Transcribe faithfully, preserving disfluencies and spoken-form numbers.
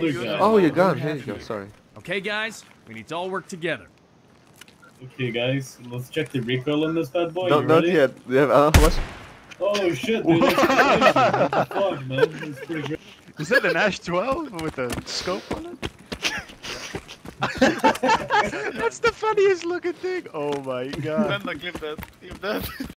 Oh, your gun. Here you go. Sorry. Okay, guys, we need to all work together. Okay, guys, let's check the recoil on this bad boy. No, you not ready? yet. We have uh, how much? Oh shit, dude! That's crazy. What the fuck, man? That's pretty great. Is that an ASh twelve with a scope on it? That's the funniest looking thing. Oh my god. Clip that, clip that.